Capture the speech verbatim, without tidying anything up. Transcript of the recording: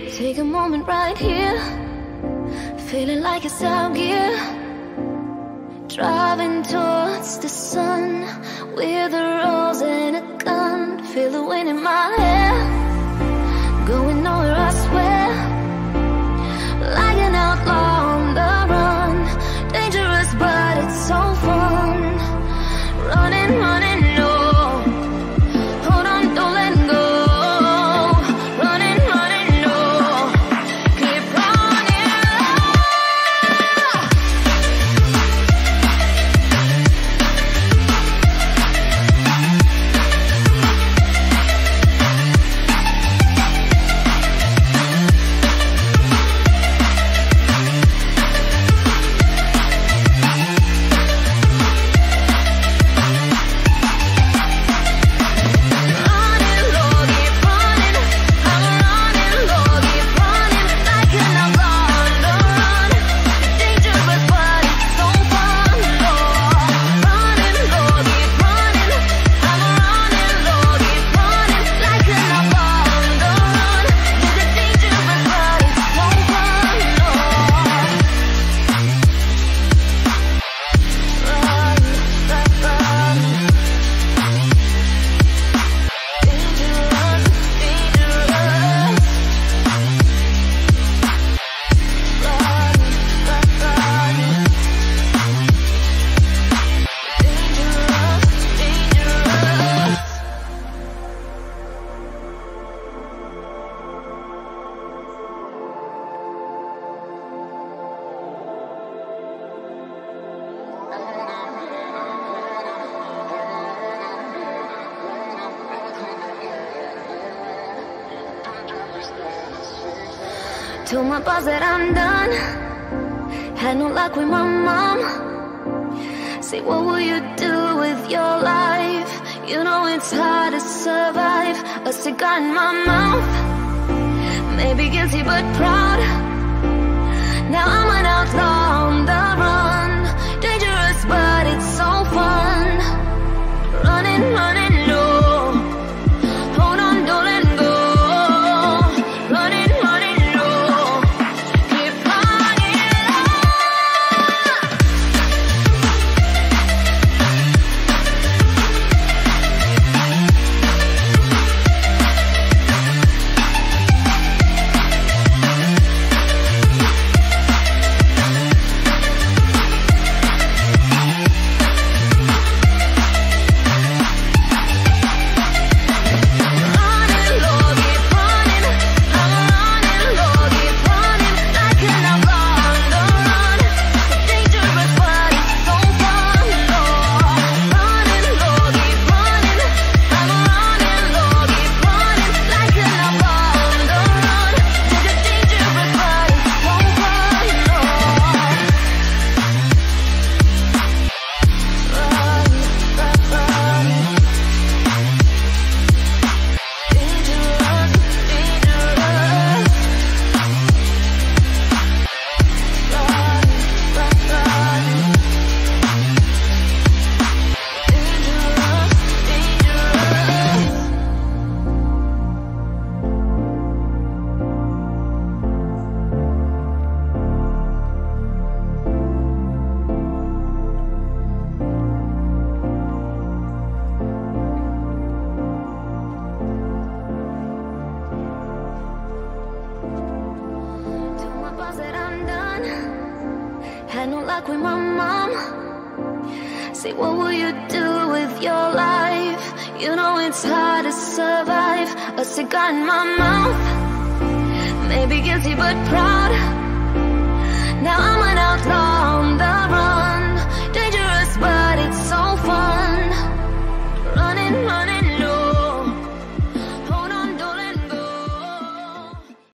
Take a moment right here, feeling like it's out gear. Driving towards the sun with a rose and a gun. Feel the wind in my hair, going nowhere I swear. Like an outlaw on the run, dangerous but it's so fun. Running, running, no, hold on, don't let go. Running, running, no, keep running. Told my boss that I'm done. Had no luck with my mom. Say, what will you do with your life? You know it's hard to survive. A cigar in my mouth, maybe guilty but proud. Now I'm an outlaw on the run, dangerous but it's so fun. Running, running, no, hold on, don't let go. Running, running, no, keep running. That I'm done. Had no luck with my mom. Say, what will you do with your life? You know it's hard to survive. A cigar in my mouth, maybe guilty but proud. Now I'm an outlaw on the